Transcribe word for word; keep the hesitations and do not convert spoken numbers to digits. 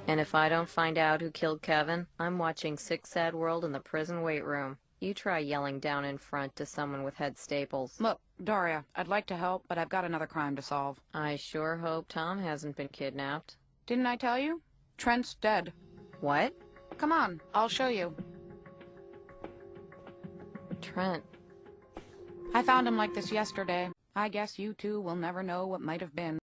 And if I don't find out who killed Kevin, I'm watching Sick Sad World in the prison weight room. You try yelling down in front to someone with head staples. Look, Daria, I'd like to help, but I've got another crime to solve. I sure hope Tom hasn't been kidnapped. Didn't I tell you? Trent's dead. What? Come on, I'll show you. Trent. I found him like this yesterday. I guess you two will never know what might have been.